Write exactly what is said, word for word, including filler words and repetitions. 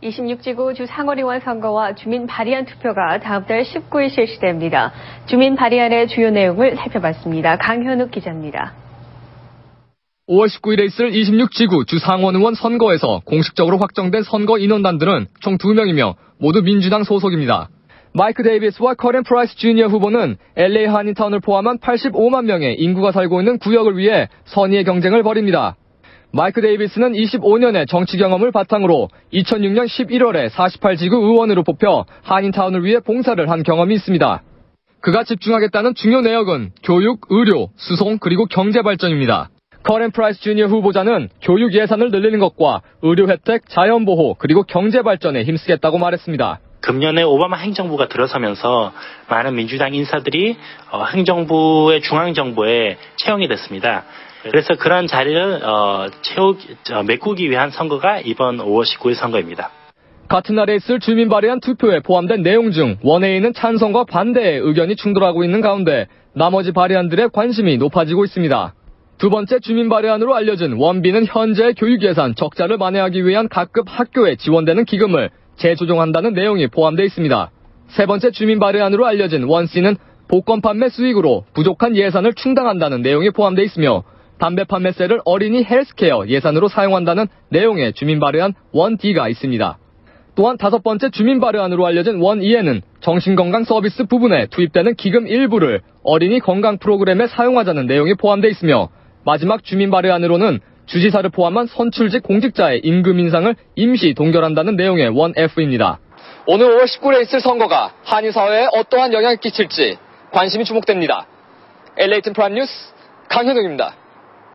이십육 지구 주 상원의원 선거와 주민 발의안 투표가 다음 달 십구 일 실시됩니다. 주민 발의안의 주요 내용을 살펴봤습니다. 강현욱 기자입니다. 오월 십구일에 있을 이십육 지구 주 상원의원 선거에서 공식적으로 확정된 선거 인원단들은 총 두 명이며 모두 민주당 소속입니다. 마이크 데이비스와 커렌 프라이스 주니어 후보는 엘에이 한인타운을 포함한 팔십오만 명의 인구가 살고 있는 구역을 위해 선의의 경쟁을 벌입니다. 마이크 데이비스는 이십오 년의 정치 경험을 바탕으로 이천육 년 십일월에 사십팔 지구 의원으로 뽑혀 한인타운을 위해 봉사를 한 경험이 있습니다. 그가 집중하겠다는 중요 내역은 교육, 의료, 수송, 그리고 경제 발전입니다. 커렌 프라이스 주니어 후보자는 교육 예산을 늘리는 것과 의료 혜택, 자연 보호, 그리고 경제 발전에 힘쓰겠다고 말했습니다. 금년에 오바마 행정부가 들어서면서 많은 민주당 인사들이 행정부의 중앙정부에 채용이 됐습니다. 그래서 그런 자리를 어, 채우, 어, 메꾸기 위한 선거가 이번 오월 십구일 선거입니다. 같은 날에 있을 주민 발의안 투표에 포함된 내용 중 원에이는 찬성과 반대의 의견이 충돌하고 있는 가운데 나머지 발의안들의 관심이 높아지고 있습니다. 두 번째 주민 발의안으로 알려진 원비는 현재의 교육 예산 적자를 만회하기 위한 각급 학교에 지원되는 기금을 재조정한다는 내용이 포함되어 있습니다. 세 번째 주민 발의안으로 알려진 원씨는 복권 판매 수익으로 부족한 예산을 충당한다는 내용이 포함되어 있으며 담배 판매세를 어린이 헬스케어 예산으로 사용한다는 내용의 주민 발의안 원디가 있습니다. 또한 다섯 번째 주민 발의안으로 알려진 원이에는 정신건강 서비스 부분에 투입되는 기금 일부를 어린이 건강 프로그램에 사용하자는 내용이 포함되어 있으며 마지막 주민 발의안으로는 주지사를 포함한 선출직 공직자의 임금 인상을 임시 동결한다는 내용의 원에프입니다. 오늘 오월 십구일에 있을 선거가 한인 사회에 어떠한 영향을 끼칠지 관심이 주목됩니다. 엘에이 팀 프라임 뉴스 강현욱입니다.